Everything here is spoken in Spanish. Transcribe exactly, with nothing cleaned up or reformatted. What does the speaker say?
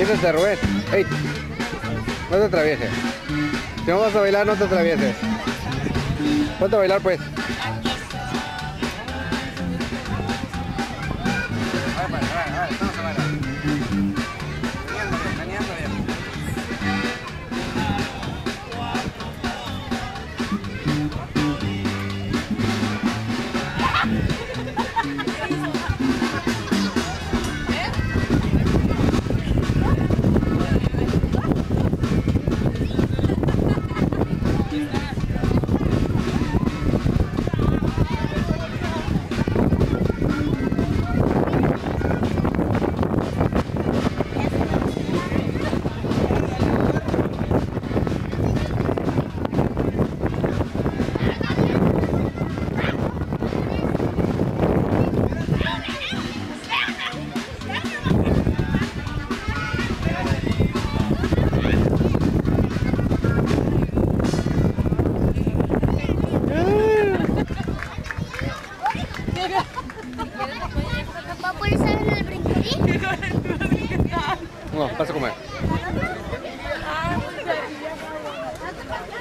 Aviésate, Rubén. Ey, no te atravieses. Si no vas a bailar, no te atravieses. Ponte a bailar, pues. ¿Papá puede saber el brincarín? No, pasa a comer.